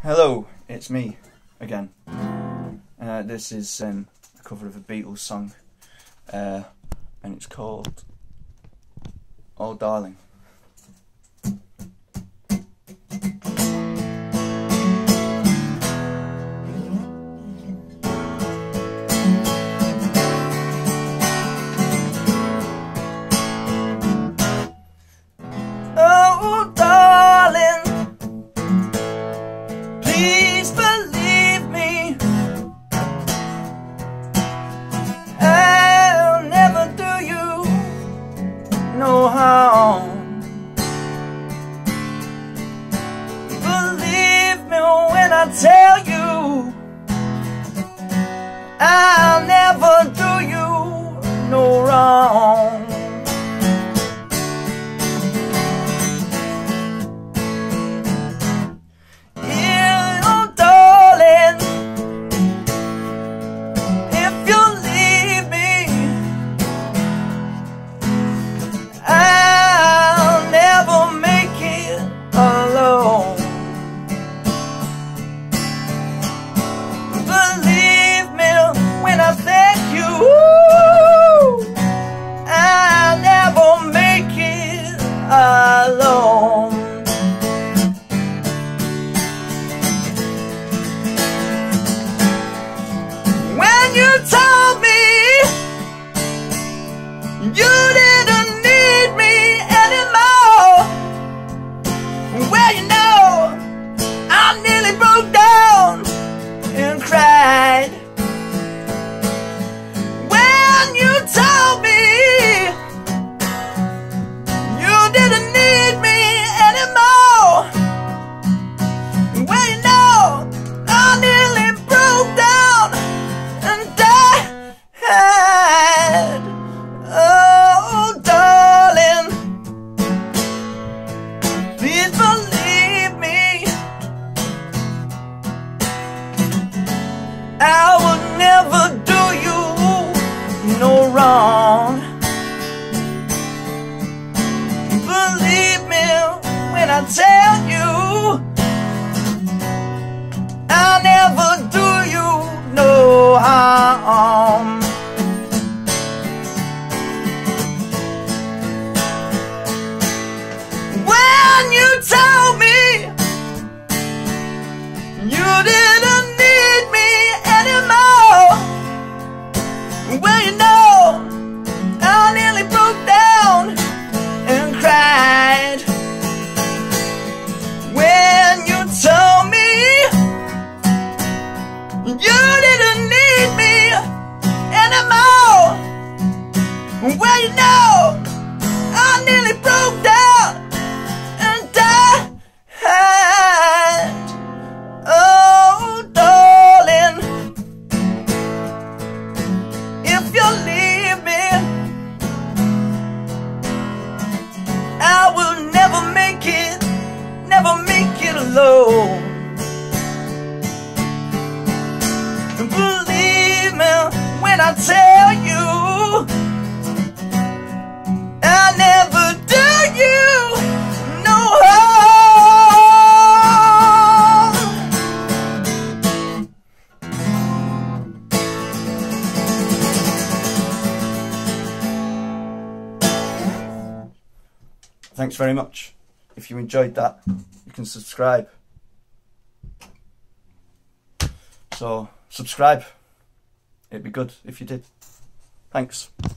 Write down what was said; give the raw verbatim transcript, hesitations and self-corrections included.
Hello, it's me again. Uh, this is um, a cover of a Beatles song, uh, and it's called "Oh Darling." Oh, darling, please believe me, I'll never do you no harm. Believe me when I tell you, I'll never do you no wrong. Alone. When you told me you didn't need me anymore, well, you know, I nearly broke down and cried. When you told me didn't need me anymore, well, you know, I nearly broke down and died. Oh, darling, please believe me, I would never do you no wrong. Believe me when I tell you, I'll never do you no harm. When you told me you didn't need me anymore, well, you know, I nearly broke down and cried. When you told me you didn't need me anymore, well, you know, I nearly broke down and died. Oh, darling, if you leave me, I will never make it, never make it alone. Believe me when I tell you, I'll never do you no harm. Thanks very much. If you enjoyed that, you can subscribe. So, subscribe. It'd be good if you did. Thanks.